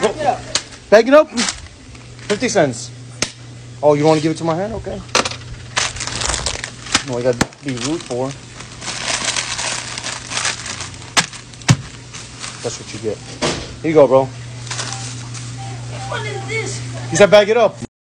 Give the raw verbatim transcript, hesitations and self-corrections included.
Bag it up. Bag it up? fifty cents. Oh, you want to give it to my hand? Okay. Well, I got to be rude for. That's what you get. Here you go, bro. What is this? He said bag it up.